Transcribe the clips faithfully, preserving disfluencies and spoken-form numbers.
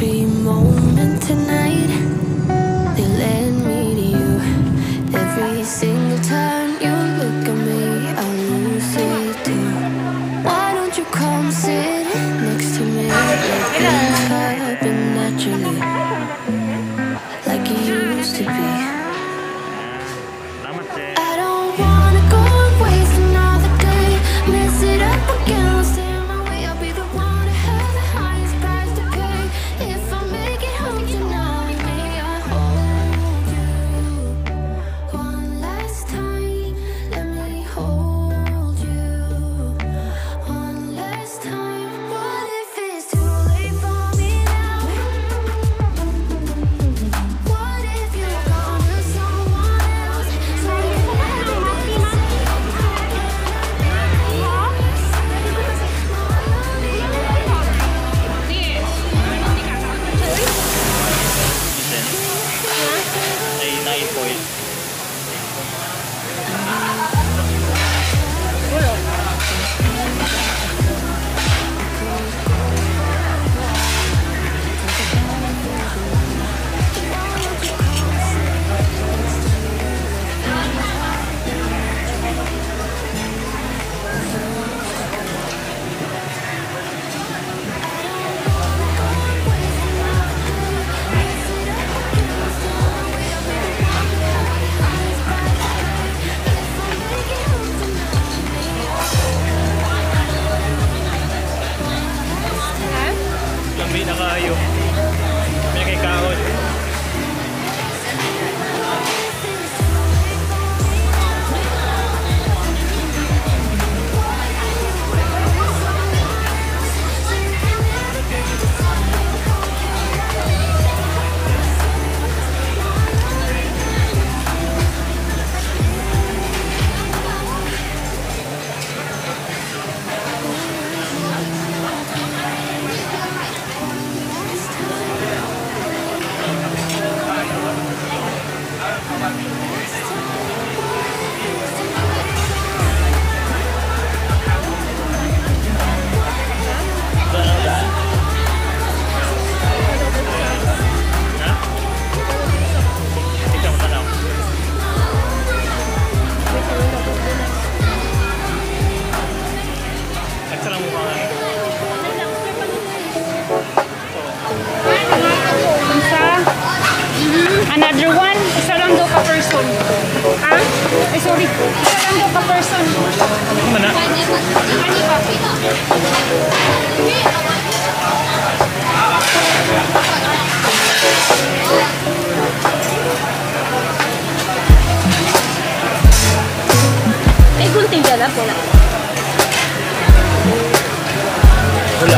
every moment tonight. They led me to you. Every single time you look at me, I lose it too. Why don't you come sit next to me? Let things happen naturally, like it used to be. I don't wanna go and waste another day. Mess it up again, I'll stay on my way. I'll be the one to have the highest price to pay. If I make it home tonight, may I hold you one last time? Let me hold you one last time. What if it's too late for me now? What if you're gone to someone else? So you can never be the same. Ay, na-foil. Lambi na kayo. May kay kaon. Another one, isa lang daw ka person. Ha? Ay, sorry. Isa lang daw ka person. Ano na? Ano ba? Ay, gunting dala. Wala. Wala.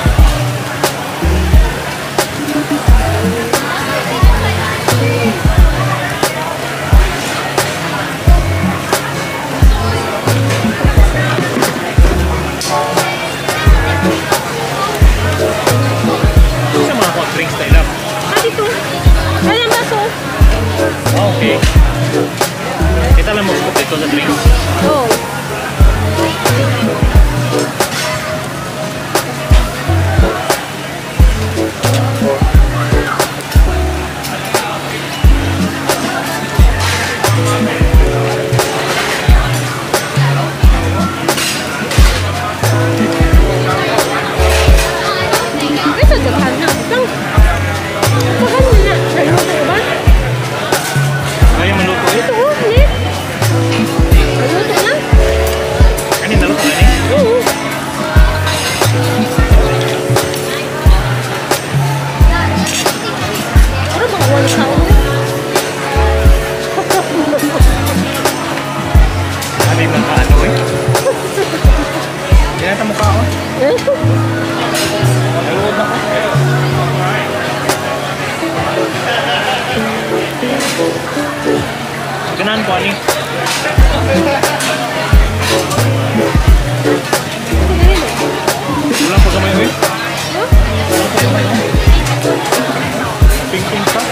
Sa mga hot drinks tayo lang. Ah, dito. Alam ba so? Okay. Kita lang mo dito sa drinks. Oo. Kaya maluto eh? Ito, oh, ulit. Maluto na. Kanin naluto na eh? Oo. Ano mga one sound? Ano yung mga ano eh? Hindi natin mukha ako. Eh? Nalulod na ko. Ganahan ko ani. Ulang po sa may uwi. Pink pink pa.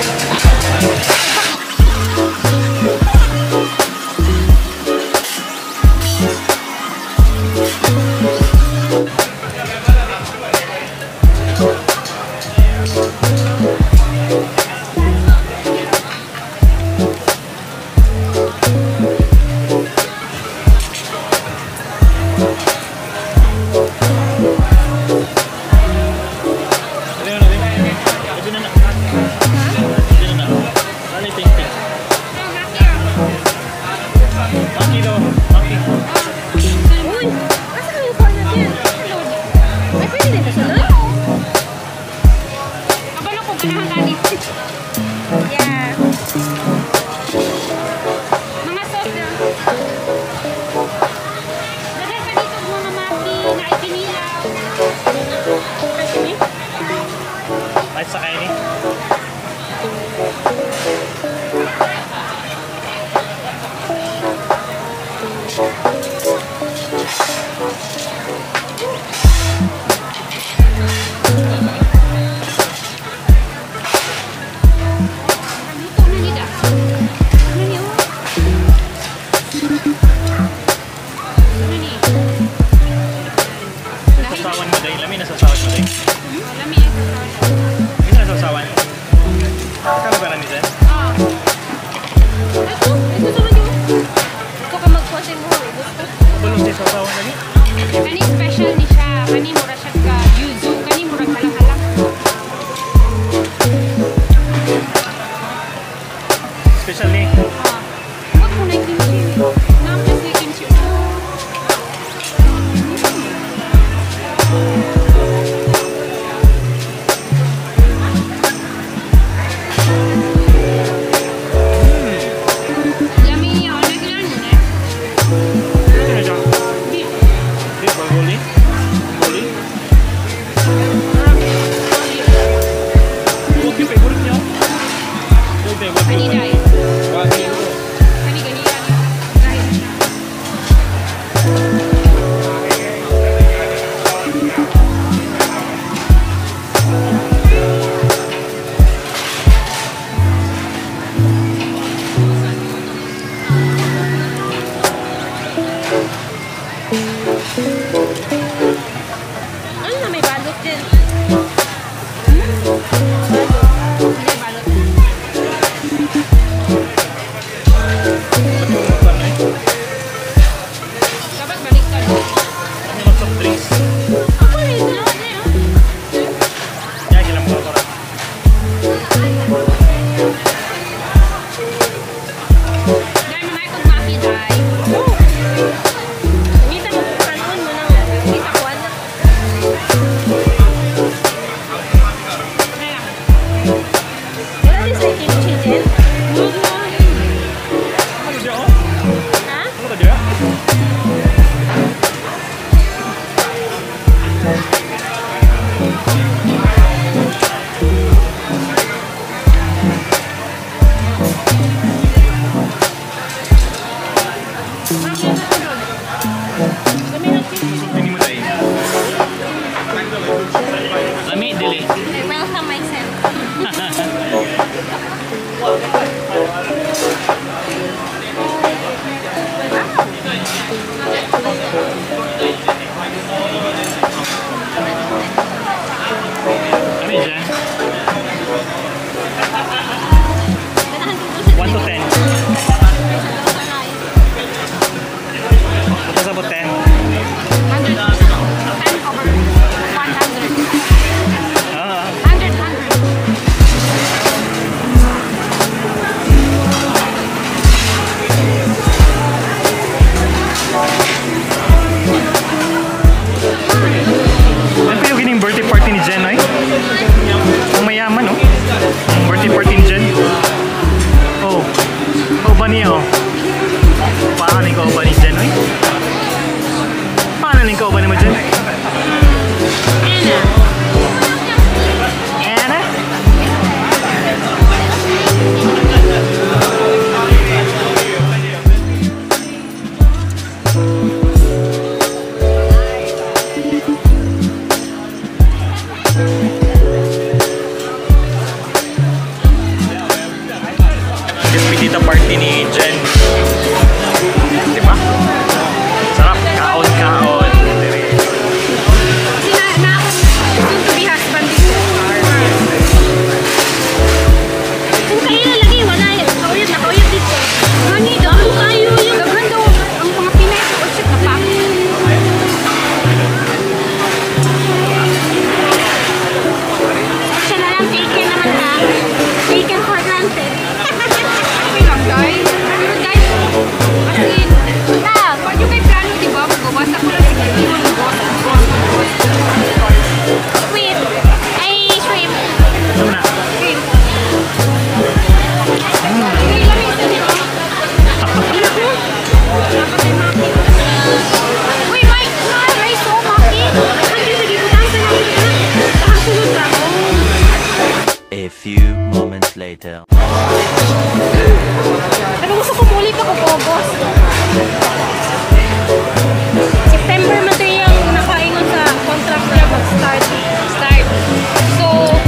Thank you. Hindi na na. Hindi na na. Ano yung ting-ting? Maki daw. Maki. Uy! Asa kayo pa natin? Ay, pwede din ka sunod? Kabalo ko, ganahan ganit. Yeah. Mga sauce na. Dahil pa dito mga maki na ipinilaw. Ay, sa kain eh. Nasasawan mo dahil. Lami nasasawan mo dahil. Lami yan sa sauce. Hindi nasasawan. Kano ba ni Jen? Ah. Ito, ito sa mga ito ka magkuhasin mo. Gusto. Bulong siya sasawan lagi? Kani special ni siya. Kani mura siya ka yuzu. Kani mura halang-halang. Special ni? Ah. Huwag mo na yung kimchi. Namas na yung kimchi. Lami niya. Ano kailan yun eh? Ano na siya? Di. Hindi, bagoli? Bagoli? Huwag yung favorite niya. Huwag tayo, huwag Kani tayo. dahil. Bagoli. Kani ganyan. Dahil na siya. Ano na may balot din? Hmm? Balot. Hindi balot. Dapat baliktad. Kami mag-soft drinks. Ako rin, ito lang na yun. Yan, ilang mga para. Dahil mo na itong maki, dahil. Oh! Ngita mo kung kanon mo nang ngita ko, anak. Kaya. Wala din sa kimchi din? Huwag na. Ano siya, oh? Ha? Ano ba siya? Maki na sunod. Lami ng kimchi. Hindi mo tayo. Lami, dili. Welcome myself. Kami dyan. one to ten. Ito sa po ten. Hundred. Ten over one hundred. Ah, Hundred, hundred. ano pa yung gining birthday party ni Jen, ay? Ang mayaman, oh. Ang birthday party ni Jen. Oh. Oh, ba niya, oh. Paano ikaw ba ni Jen, ay? Paano ikaw ba ni mo, Jen? Anna. Anna? Despedida party ni Jen. Di ba? Sarap. Kaon-kaon. Sina na ako soon to be husband dito. Kung kayo na lagi, wala eh. Kauyat na kauyat dito. Mani, dami kayo yung gaganda. Ang mga Pinay, usip na pa. Siya na lang, take care naman A few moments later. Pero gusto ko mulit ako August. September man yung nakaingon sa contract niya mag-start. Start. So,